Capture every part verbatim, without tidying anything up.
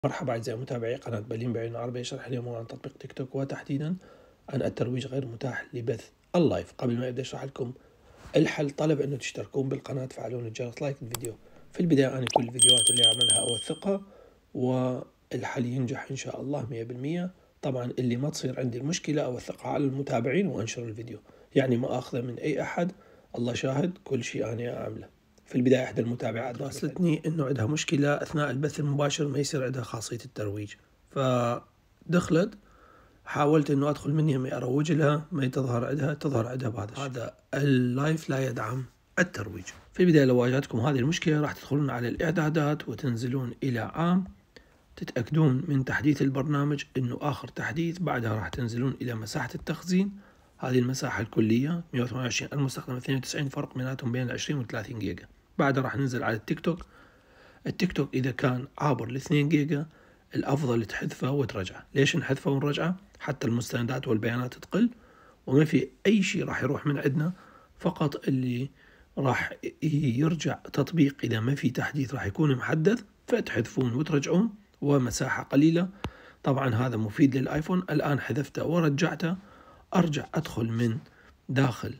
مرحبا أعزائي متابعي قناة بلين بعيون عربية. شرح اليوم عن تطبيق تيك توك وتحديدا عن الترويج غير متاح لبث اللايف. قبل ما أبدأ أشرح لكم الحل طلب أنه تشتركون بالقناة تفعلون الجرس لايك الفيديو. في البداية أنا كل الفيديوهات اللي أعملها أوثقها والحل ينجح إن شاء الله مية بالمية. طبعا اللي ما تصير عندي المشكلة أوثقها على المتابعين وأنشر الفيديو، يعني ما أخذه من أي أحد، الله شاهد كل شيء أنا أعمله. في البداية إحدى المتابعات راسلتني إنه عندها مشكلة أثناء البث المباشر ما يصير عندها خاصية الترويج، فدخلت حاولت إنه أدخل من يمي أروج لها، ما تظهر عندها تظهر عندها بهذا الشيء. هذا اللايف لا يدعم الترويج. في البداية لو واجهتكم هذه المشكلة راح تدخلون على الإعدادات وتنزلون إلى عام، تتأكدون من تحديث البرنامج إنه آخر تحديث. بعدها راح تنزلون إلى مساحة التخزين، هذه المساحة الكلية مية وثمانية وعشرين، المستخدم اثنين وتسعين، فرق بيناتهم بين العشرين والثلاثين جيجا. بعدها راح ننزل على التيك توك. التيك توك إذا كان عابر الاثنين جيجا الأفضل تحذفه وترجعه. ليش نحذفه ونرجعه؟ حتى المستندات والبيانات تقل وما في أي شيء راح يروح من عندنا، فقط اللي راح يرجع تطبيق إذا ما في تحديث راح يكون محدث، فتحذفون وترجعون ومساحة قليلة. طبعا هذا مفيد للآيفون. الآن حذفته ورجعته، أرجع أدخل من داخل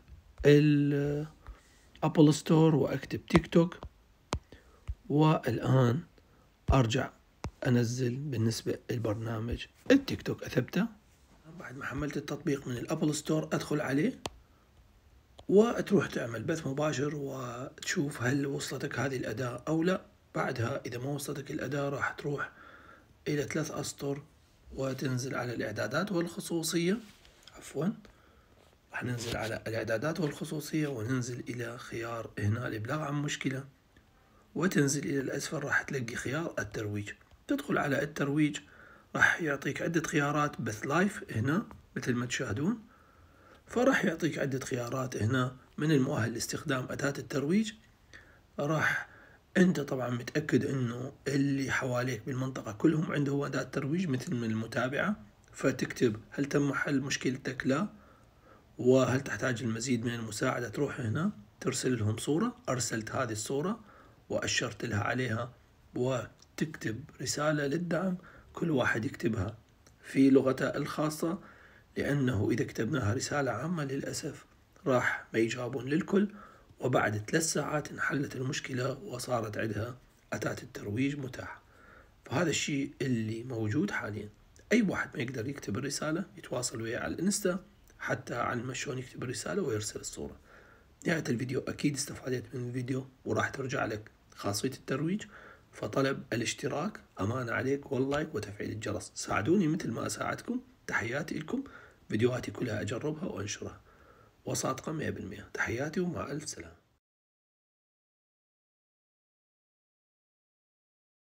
الأبل ستور وأكتب تيك توك، والآن أرجع أنزل بالنسبة للبرنامج التيك توك. أثبته بعد ما حملت التطبيق من الأبل ستور، أدخل عليه وتروح تعمل بث مباشر وتشوف هل وصلتك هذه الأداة أو لا. بعدها إذا ما وصلتك الأداة راح تروح إلى ثلاث أسطر وتنزل على الإعدادات والخصوصية. عفوا راح ننزل على الإعدادات والخصوصية وننزل إلى خيار هنا الإبلاغ عن مشكلة، وتنزل إلى الأسفل راح تلاقي خيار الترويج. تدخل على الترويج راح يعطيك عدة خيارات. بث لايف هنا مثل ما تشاهدون، فراح يعطيك عدة خيارات هنا. من المؤهل لاستخدام أداة الترويج. راح أنت طبعا متأكد أنه اللي حواليك بالمنطقة كلهم عندهم أداة ترويج مثل من المتابعة، فتكتب هل تم حل مشكلتك؟ لا. وهل تحتاج المزيد من المساعدة؟ تروح هنا ترسل لهم صورة. أرسلت هذه الصورة وأشرت لها عليها، وتكتب رسالة للدعم. كل واحد يكتبها في لغته الخاصة، لأنه إذا كتبناها رسالة عامة للأسف راح ما يجاوبون للكل. وبعد ثلاث ساعات انحلت المشكلة وصارت عندها أداة الترويج متاحة. فهذا الشيء اللي موجود حاليا. أي واحد ما يقدر يكتب الرسالة يتواصل وياه على الانستا، حتى علم شلون يكتب الرسالة ويرسل الصورة. نهاية الفيديو أكيد استفادت من الفيديو وراح ترجع لك خاصية الترويج، فطلب الاشتراك أمانة عليك واللايك وتفعيل الجرس. ساعدوني مثل ما أساعدكم. تحياتي لكم. فيديوهاتي كلها أجربها وأنشرها وصادقة مية بالمية. تحياتي ومع ألف سلامة.